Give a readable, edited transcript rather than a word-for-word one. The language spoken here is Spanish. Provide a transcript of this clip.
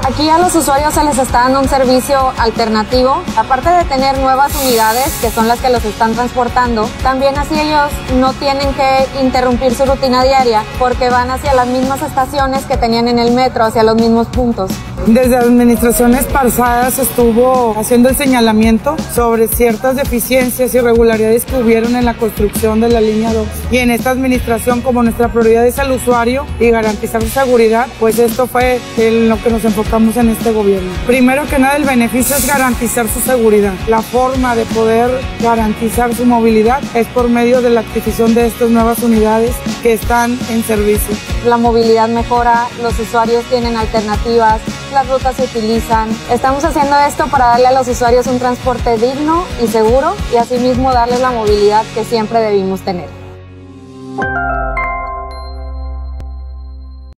Aquí a los usuarios se les está dando un servicio alternativo, aparte de tener nuevas unidades, que son las que los están transportando, también así ellos no tienen que interrumpir su rutina diaria, porque van hacia las mismas estaciones que tenían en el metro, hacia los mismos puntos. Desde administraciones pasadas estuvo haciendo el señalamiento sobre ciertas deficiencias y irregularidades que hubieron en la construcción de la línea 2. Y en esta administración, como nuestra prioridad es el usuario y garantizar su seguridad, pues esto fue en lo que nos enfocamos en este gobierno. Primero que nada, el beneficio es garantizar su seguridad. La forma de poder garantizar su movilidad es por medio de la adquisición de estas nuevas unidades que están en servicio. La movilidad mejora, los usuarios tienen alternativas, las rutas se utilizan. Estamos haciendo esto para darle a los usuarios un transporte digno y seguro y asimismo darles la movilidad que siempre debimos tener.